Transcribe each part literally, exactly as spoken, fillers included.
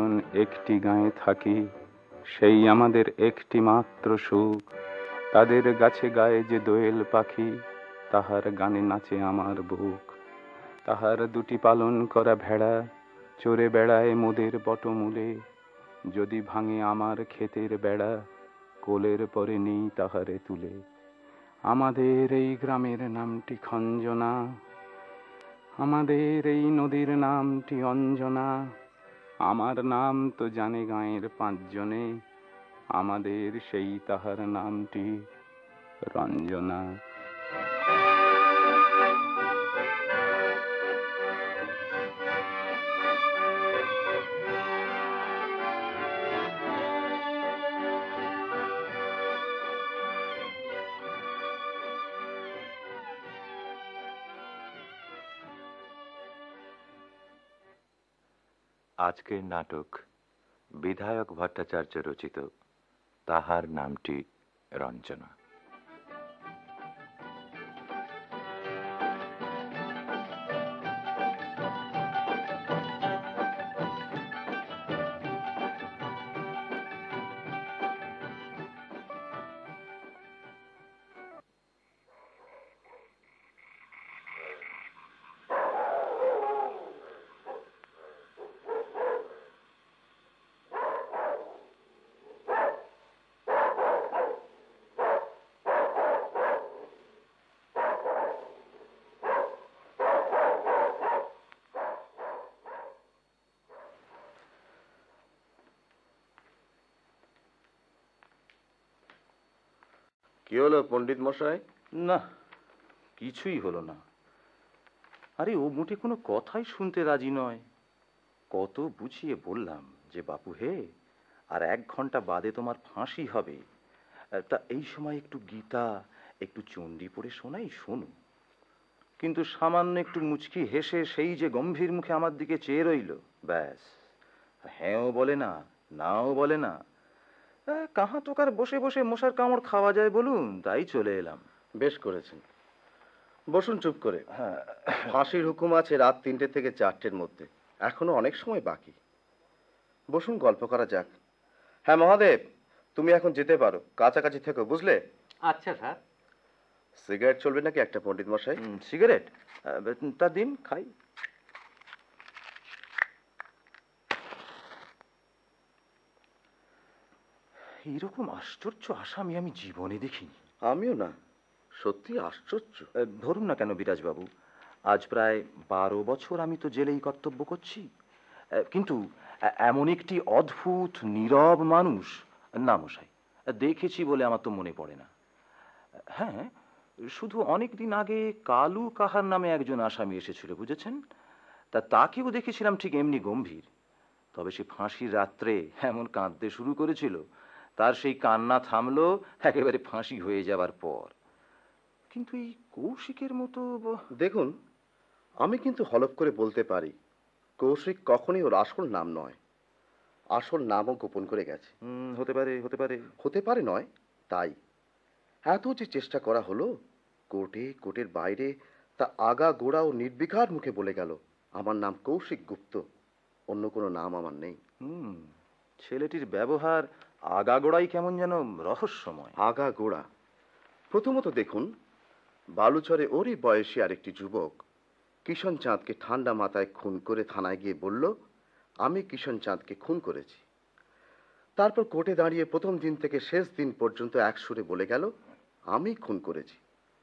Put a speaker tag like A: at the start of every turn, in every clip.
A: একজন একটি গাঁয়ে থাকি, সেই আমাদের একটি মাত্র সুখ। তাদের গাছে গায়ে যে দোয়েল পাখি, তাহার গানে নাচে আমার বুক। তাহার দুটি পালন করা ভেড়া চড়ে বেড়ায় মোদের বটমূলে। যদি ভাঙে আমার ক্ষেতের বেড়া, কোলের পরে নেই তাহারে তুলে। আমাদের এই গ্রামের নামটি খঞ্জনা, আমাদের এই নদীর নামটি অঞ্জনা। আমার নাম তো জানে গাঁয়ের পাঁচজনে, আমাদের সেই তাহার নামটি রঞ্জনা।
B: আজকের নাটক বিধায়ক ভট্টাচার্য রচিত তাহার নামটি রঞ্জনা।
C: কি হলো পণ্ডিত মশাই?
D: না, কিছুই হলো না। আরে ও মোটে কোনো কথাই শুনতে রাজি নয়। কত বুঝিয়ে বললাম যে বাপু হে, আর এক ঘন্টা বাদে তোমার ফাঁসি হবে, তা এই সময় একটু গীতা একটু চণ্ডী পড়ে শোনাই শোনো। কিন্তু সামান্য একটু মুচকি হেসে সেই যে গম্ভীর মুখে আমার দিকে চেয়ে রইল, ব্যাস। হ্যাঁও বলে না, নাও বলে না। কাহা তোকার বসে বসে মশার কামড় খাওয়া যায় বলুন, তাই চলে এলাম।
C: বেশ করেছেন, বসুন চুপ করে।
D: হ্যাঁ,
C: ফাঁসির হুকুম আছে রাত তিনটে থেকে চারটের মধ্যে, এখনো অনেক সময় বাকি। বসুন, গল্প করা যাক। হ্যাঁ মহাদেব, তুমি এখন যেতে পারো, কাছাকাছি থেকো, বুঝলে?
D: আচ্ছা স্যার।
C: সিগারেট চলবে নাকি একটা পণ্ডিত মশাই?
D: সিগারেট? তা দিন, খাই। এইরকম আশ্চর্য আসামি আমি জীবনে দেখিনি।
C: আমিও না, সত্যি আশ্চর্য।
D: ধরুন না কেন বিরাজবাবু, আজ প্রায় বারো বছর আমি তো জেলেই কর্তব্য করছি, কিন্তু এমন একটি অদ্ভুত নীরব মানুষ না মশাই দেখেছি বলে আমার তো মনে পড়ে না। হ্যাঁ, শুধু অনেক দিন আগে কালু কাহার নামে একজন আসামি এসেছিল, বুঝেছেন? তা তাকেও দেখেছিলাম ঠিক এমনি গম্ভীর। তবে সে ফাঁসির রাত্রে এমন কাঁদতে শুরু করেছিল, তার সেই কান্না থামলো একেবারে ফাঁসি হয়ে যাবার পর। কিন্তু এই কৌশিকের মতো...
C: দেখুন, আমি কিন্তু হলফ করে বলতে পারি কৌশিক কখনই ওর আসল নাম নয়, আসল নামও গোপন করে গেছে।
D: হতে পারে, হতে পারে।
C: হতে পারে নয়, তাই এত যে চেষ্টা করা হলো কোর্টে, কোর্টের বাইরে, তা আগা গোড়া ও নির্বিকার মুখে বলে গেল আমার নাম কৌশিক গুপ্ত, অন্য কোনো নাম আমার নেই।
D: হুম, ছেলেটির ব্যবহার আগাগোড়াই কেমন যেন রহস্যময়।
C: আগা গোড়া? প্রথমত দেখুন, বালুচরে ওরই বয়সী আরেকটি যুবক কিষণ চাঁদকে ঠান্ডা মাথায় খুন করে থানায় গিয়ে বলল আমি কিষণ চাঁদকে খুন করেছি। তারপর কোর্টে দাঁড়িয়ে প্রথম দিন থেকে শেষ দিন পর্যন্ত এক সুরে বলে গেল আমি খুন করেছি।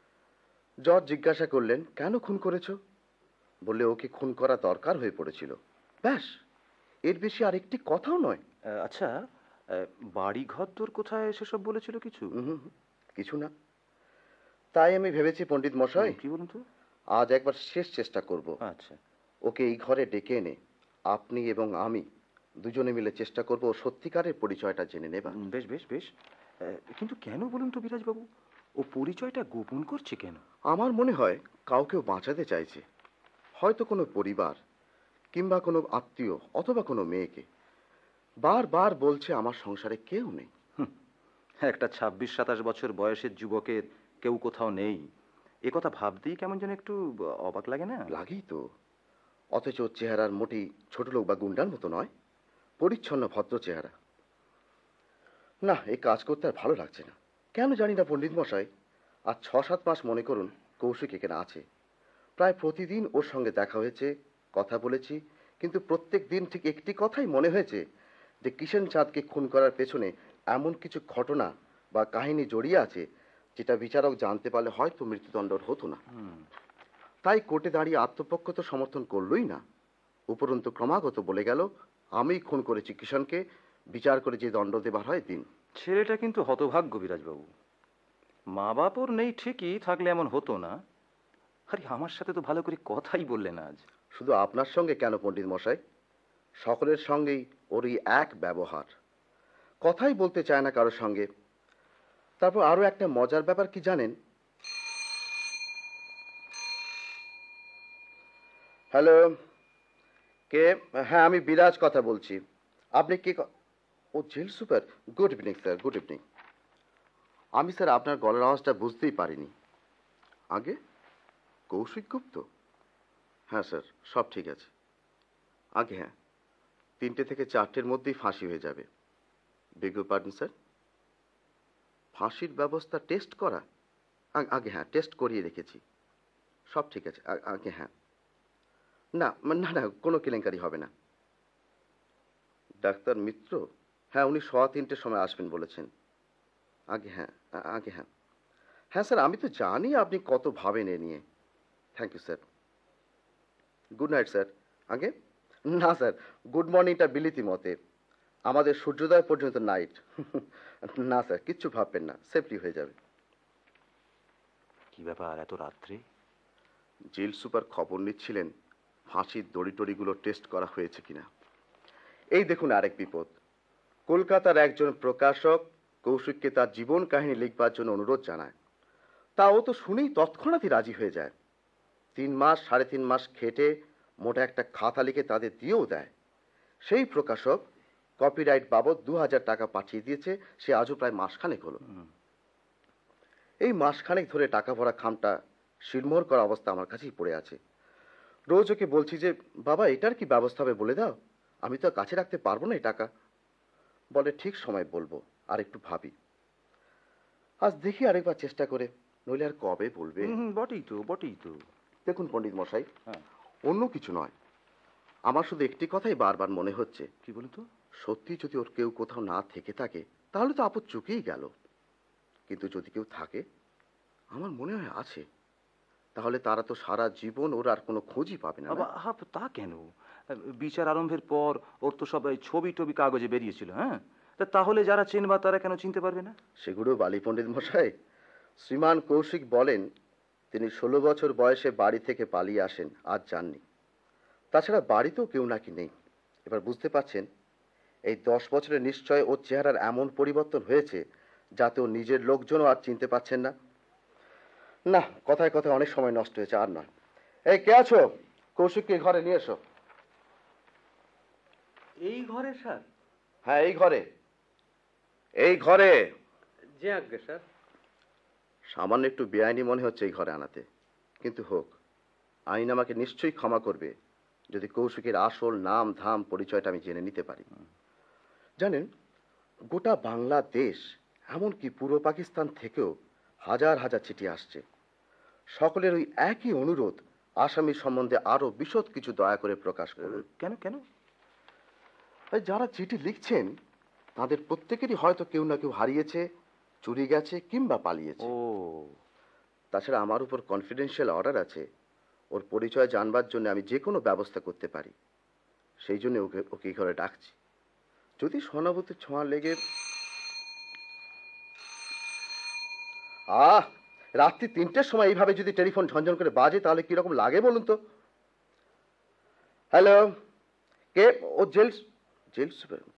C: জজ জিজ্ঞাসা করলেন কেন খুন করেছ? বললে ওকে খুন করা দরকার হয়ে পড়েছিল, ব্যাস, এর বেশি আরেকটি কথাও নয়।
D: আচ্ছা, বাড়ি ঘর তোর কোথায় সেসব বলেছিল কিছু?
C: কিছু না। তাই আমি ভেবেছি পণ্ডিত মশাই,
D: কি বলুন তো,
C: আজ একবার শেষ চেষ্টা করব।
D: আচ্ছা,
C: ওকে এই ঘরে ডেকে এনে আপনি এবং আমি দুজনে মিলে চেষ্টা করব সত্যিকারের পরিচয়টা জেনে নেবা।
D: বেশ বেশ বেশ। কিন্তু কেন বলুন তো বিরাজবাবু, ও পরিচয়টা গোপন করছে কেন?
C: আমার মনে হয় কাউকেও বাঁচাতে চাইছে, হয়তো কোনো পরিবার কিংবা কোনো আত্মীয় অথবা কোনো মেয়েকে। বারবার বলছে আমার সংসারে কেউ নেই।
D: একটা ছাব্বিশ সাতাশ বছর বয়সের যুবকের কেউ কোথাও নেই, এ কথা ভাবতেই কেমন যেন একটু অবাক লাগে না?
C: লাগেই তো, অথচ চেহারার মোটেই ছোট লোক বা গুন্ডার মতো নয়, পরিচ্ছন্ন ভদ্র চেহারা। না, এই কাজ করতে আর ভালো লাগছে না, কেন জানি না পণ্ডিত মশাই। আর ছ সাত মাস মনে করুন কৌশিক এখানে আছে। প্রায় প্রতিদিন ওর সঙ্গে দেখা হয়েছে, কথা বলেছি, কিন্তু প্রত্যেক দিন ঠিক একটি কথাই মনে হয়েছে যে কিষেন চাঁদকে খুন করার পেছনে এমন কিছু ঘটনা বা কাহিনী জড়িয়ে আছে যেটা বিচারক জানতে পারলে হয়তো মৃত্যুদণ্ড ওর হতো না। তাই কোর্টে দাঁড়িয়ে আত্মপক্ষ তো সমর্থন করলই না, উপরন্তু ক্রমাগত বলে গেল আমিই খুন করেছি কিষণকে, বিচার করে যে দণ্ড দেবার হয় দিন।
D: ছেলেটা কিন্তু হতভাগ্য বিরাজবাবু। মা বাপ ওর নেই ঠিকই, থাকলে এমন হতো না। আরে আমার সাথে তো ভালো করে কথাই বললেন আজ।
C: শুধু আপনার সঙ্গে কেন পণ্ডিত মশাই, সকলের সঙ্গেই ওর এই এক ব্যবহার, কথাই বলতে চায় না কারোর সঙ্গে। তারপর আরো একটা মজার ব্যাপার কি জানেন? হ্যালো, কে? হ্যাঁ, আমি বিরাজ কথা বলছি। আপনি কে? ক- ও jail super. Good evening sir, good evening. আমি স্যার আপনার গলার আওয়াজটা বুঝতেই পারিনি। আগে কৌশিক গুপ্ত? হ্যাঁ স্যার, সব ঠিক আছে। আগে হ্যাঁ, তিনটে থেকে চারটের মধ্যেই ফাঁসি হয়ে যাবে। বেগ পার্ডন স্যার, ফাঁসির ব্যবস্থা টেস্ট করা? আ- আগে হ্যাঁ, টেস্ট করিয়ে রেখেছি, সব ঠিক আছে। আ- আগে হ্যাঁ, না মানে না না, কোনো কেলেঙ্কারি হবে না। ডাক্তার মিত্র? হ্যাঁ, উনি সোয়া তিনটের সময় আসবেন বলেছেন। আগে হ্যাঁ, আ- আগে হ্যাঁ, হ্যাঁ স্যার, আমি তো জানি আপনি কত ভাবেন এ নিয়ে। Thank you sir. Good night sir. আগে না স্যার, গুড মর্নিংটা বিলিতি মতে, আমাদের সূর্যোদয় পর্যন্ত নাইট। না স্যার, কিচ্ছু ভাববেন না, সেফলি হয়ে যাবে।
D: কি ব্যাপার এত রাত্রে?
C: জেল সুপার খবর নিচ্ছিলেন ফাঁসির দড়ি টড়িগুলো টেস্ট করা হয়েছে কিনা। এই দেখুন আরেক বিপদ। কলকাতার একজন প্রকাশক কৌশিককে তার জীবন কাহিনী লিখবার জন্য অনুরোধ জানায়। তা ও তো শুনেই তৎক্ষণাৎই রাজি হয়ে যায়। তিন মাস সাড়ে তিন মাস খেটে মোটা একটা খাতা লিখে তাদের দিয়েও দেয়। সেই প্রকাশক কপিরাইট বাবদ দু হাজার টাকা পাঠিয়ে দিয়েছে, সে আজও প্রায় মাসখানেক হলো। এই মাসখানেক ধরে টাকা ভরা খামটা শিলমোহর করা অবস্থা আমার কাছেই পড়ে আছে। রোজ ওকে বলছি যে বাবা এটার কি ব্যবস্থা হবে বলে দাও, আমি তো কাছে রাখতে পারবো না এই টাকা। বলে ঠিক সময় বলবো, আর একটু ভাবি। আজ দেখি আরেকবার চেষ্টা করে, নইলে আর কবে বলবে।
D: হুম, বটেই তো, বটেই তো।
C: দেখুন পণ্ডিত মশাই,
D: হ্যাঁ,
C: অন্য কিছু নয়, আমার শুধু একটি কথাই বারবার মনে হচ্ছে।
D: কি বলুন তো?
C: সত্যি যদি ওর কেউ কোথাও না থেকে থাকে তাহলে তো আপদ চুকেই গেল, কিন্তু যদি কেউ থাকে, আমার মনে হয় আছে, তাহলে তারা তো সারা জীবন ওর আর কোনো খোঁজই পাবে না, না?
D: বাবা, হা, তা কেন? বিচার আরম্ভের পর ওর তো সব এই ছবি টবি কাগজে বেরিয়েছিল। হ্যাঁ, তা তাহলে যারা চেনবা তারা কেন চিনতে পারবে না?
C: সেগুলো বালি পণ্ডিত মশাই। শ্রীমান কৌশিক বলেন তিনি ষোলো বছর বয়সে বাড়ি থেকে পালিয়ে আসেন, আজ যাননি। তাছাড়া বাড়িতেও কেউ নাকি নেই। এবার বুঝতে পারছেন, এই দশ বছরে নিশ্চয় ওর চেহারার এমন পরিবর্তন হয়েছে যাতে ও নিজের লোকজনও আর চিনতে পারছেন না। না, কথায় কথায় অনেক সময় নষ্ট হয়েছে, আর নয়। এই কে আছো? কৌশিককে ঘরে নিয়ে এসো।
E: এই ঘরে স্যার?
C: হ্যাঁ, এই ঘরে, এই ঘরে।
E: যে আজ্ঞে স্যার।
C: সামান্য একটু বেআইনি মনে হচ্ছে এই ঘরে আনাতে, কিন্তু হোক, আইন আমাকে নিশ্চয়ই ক্ষমা করবে যদি কৌশিকের আসল নাম ধাম পরিচয়টা আমি জেনে নিতে পারি। জানেন, গোটা বাংলাদেশ এমনকি পূর্ব পাকিস্তান থেকেও হাজার হাজার চিঠি আসছে। সকলের ওই একই অনুরোধ, আসামি সম্বন্ধে আরো বিশদ কিছু দয়া করে প্রকাশ করুন।
D: কেন কেন?
C: এই যারা চিঠি লিখছেন তাদের প্রত্যেকেরই হয়তো কেউ না কেউ হারিয়েছে, চুরি গেছে কিংবা পালিয়েছে।
D: ও,
C: তাছাড়া আমার উপর কনফিডেন্সিয়াল অর্ডার আছে, ওর পরিচয় জানবার জন্য আমি যে কোনো ব্যবস্থা করতে পারি। সেই জন্য ওকে ওকে এই ঘরে ডাকছি। যদি সহানুভূতির ছোঁয়া লেগে। আহ, রাত্রি তিনটের সময় এইভাবে যদি টেলিফোন ঝনঝন করে বাজে তাহলে কিরকম লাগে বলুন তো? হ্যালো, কে? ও জেল জেল সুপার।